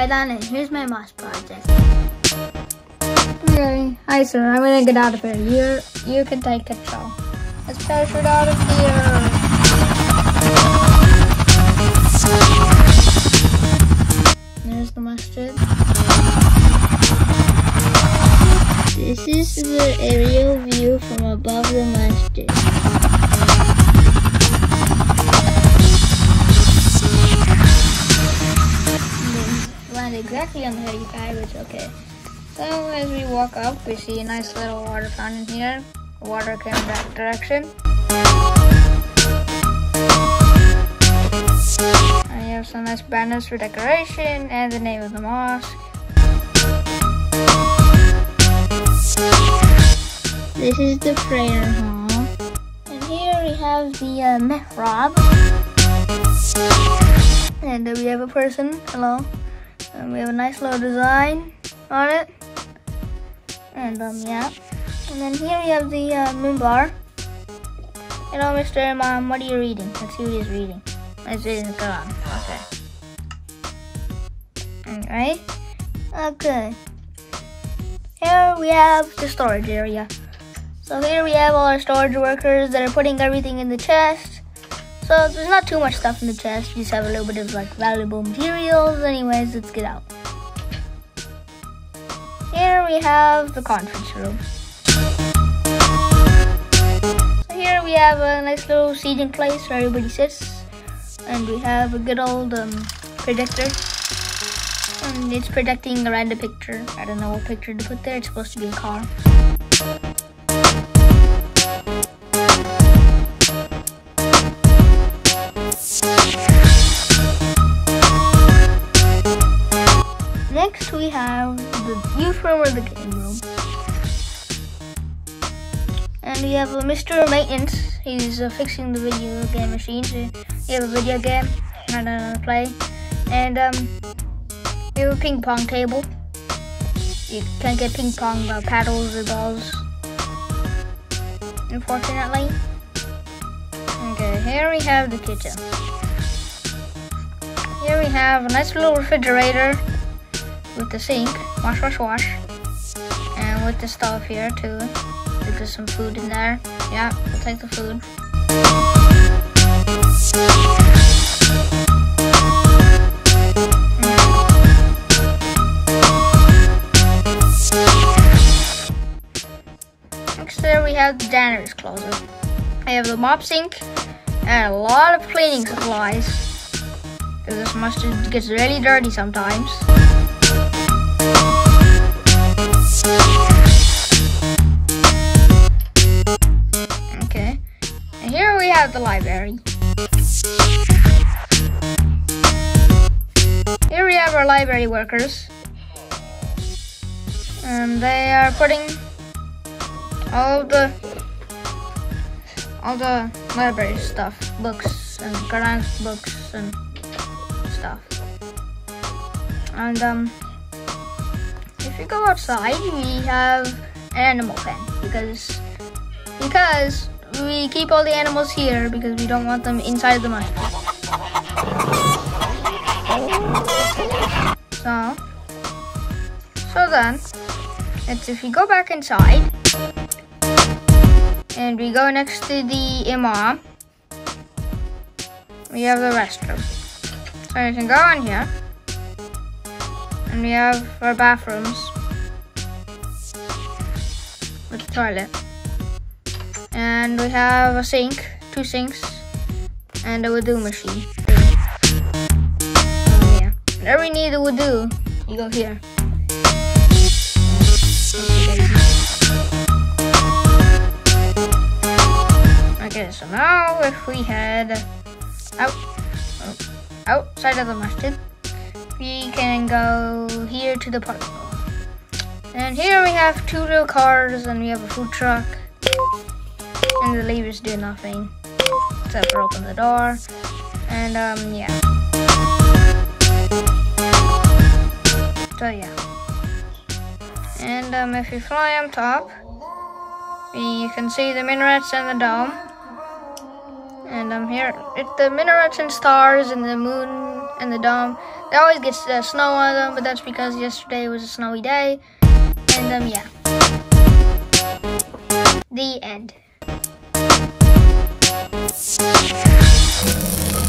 Skyline, and here's my mosque project. Okay, hi sir, I'm gonna get out of here. You can take control. Let's parachute out of here. There's the masjid. This is the aerial view from above the masjid. Land exactly on the helipad, which is okay. So as we walk up, we see a nice little water fountain here. Water came that direction. And you have some nice banners for decoration and the name of the mosque. This is the prayer hall. And here we have the mihrab. And we have a person, hello. And we have a nice little design on it. And yeah. And then here we have the minbar. Hello, Mr. Imam, what are you reading? Let's see what he's reading. He's reading the Quran. Okay. Alright. Okay. Here we have the storage area. So here we have all our storage workers that are putting everything in the chest. So there's not too much stuff in the chest. You just have a little bit of like valuable materials. Anyways, let's get out. Here we have the conference room. So here we have a nice little seating place where everybody sits. And we have a good old predictor. And it's predicting a random picture. I don't know what picture to put there. It's supposed to be a car. Next we have the youth room or the game room. And we have a Mr. Maintenance. He's fixing the video game machine. So you have a video game and play. And we have a ping pong table. You can't get ping pong paddles or balls, unfortunately. Okay, here we have the kitchen. Here we have a nice little refrigerator with the sink, wash, and with the stove here too. There's some food in there. Yeah, we'll take the food. Next there we have the janitor's closet. I have the mop sink and a lot of cleaning supplies. Because this mustard gets really dirty sometimes. Okay, and here we have the library. Here we have our library workers. And they are putting all the library stuff, books and Quran books and stuff. And if you go outside, we have an animal pen because we keep all the animals here because we don't want them inside the masjid. So then, if you go back inside and we go next to the imam, we have the restroom. So you can go in here, and we have our bathrooms with the toilet, and we have a sink, 2 sinks, and a wudu machine. Yeah, whenever you need a wudu, you go here. Okay, so now if we head outside of the masjid, we can go here to the park. And here we have 2 little cars and we have a food truck. And the levers do nothing except for open the door. And yeah. So yeah. And if you fly on top, you can see the minarets and the dome. And here, it's the minarets and stars and the moon and the dome. There always gets snow on them, but that's because yesterday was a snowy day. And yeah. The end.